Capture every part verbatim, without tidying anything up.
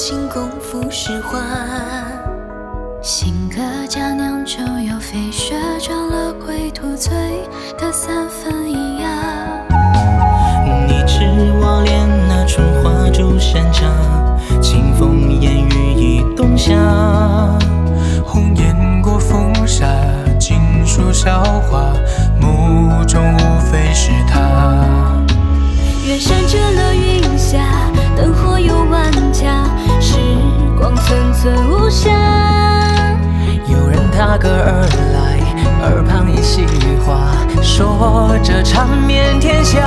心功夫实话。 性格佳酿就有飞雪撞了归途醉的三分一样。 你知我恋那春花竹山茶，清风烟雨已冬夏。 红颜过风沙，尽说笑话，目中无非是他。 远山遮了云霞，灯火有万家，时光寸寸无暇。 有人踏歌而来，耳旁一席话，说着缠绵天下。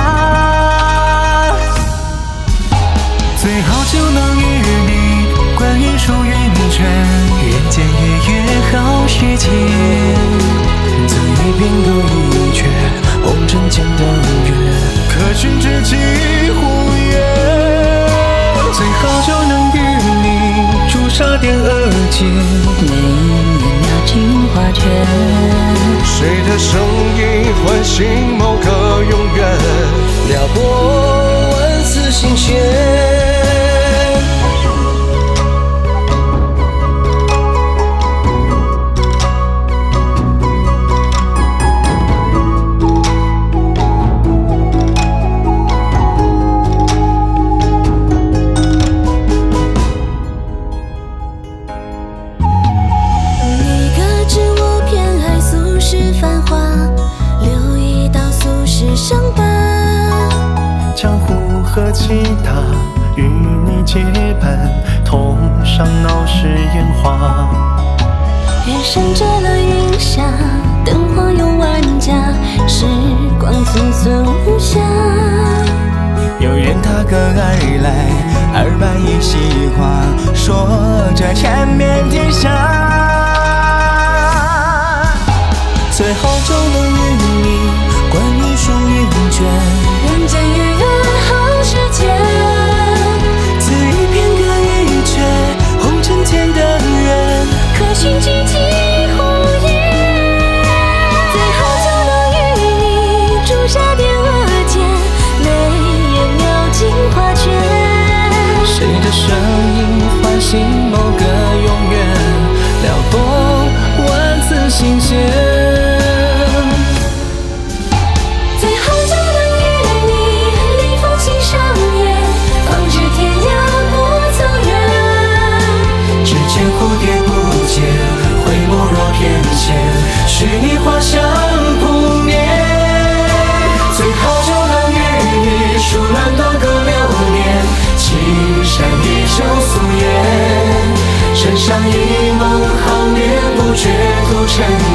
最好就能与你观云舒云卷，人间月月好时节。自一边歌一阙，红尘间的月，可寻知己忽远。最好就能与你朱砂点额间， 眉眼描尽画卷。 谁的声音唤醒某个永远，撩拨万丝心弦。 伤疤， 江湖何其大，与你结伴，同上闹市烟花。 远山遮了云霞，灯火有万家，时光寸寸无暇。 有缘踏歌而来，耳畔一席话，说着缠绵天下。最后就能与你观云舒云卷， 人间月月好时节。 自一片歌一阙，红尘间的缘， 可寻知己忽远。最好就能与你朱砂点额间，眉眼描尽画卷。 谁的声音唤醒某个永远，撩拨万丝心弦。许你花香扑面，最好就能与你数乱多个流年，青山依旧素颜，身上一梦好年，不觉途尘。